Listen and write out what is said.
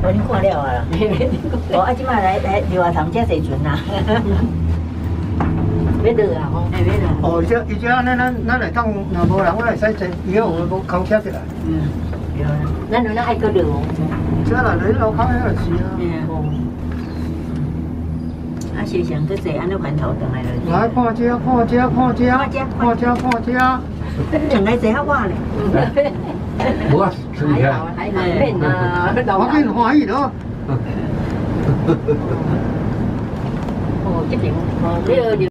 我已经看了啊啦。哦，啊，即摆来溜下塘才坐船啦。要落啊吼，要落。 哦，而且安尼咱来当若无人，我会使坐，以后有空车起来。 嗯，对啊，咱有那爱搁落哦。 这若来路口遐就是啊。 哦。啊，时常搁坐安尼环头转来了。 来看这，看这，看这，看这，看这。 上来坐较晚咧。 我吃一下。 还面啊， 我更欢喜咯。 哦，这边哦，你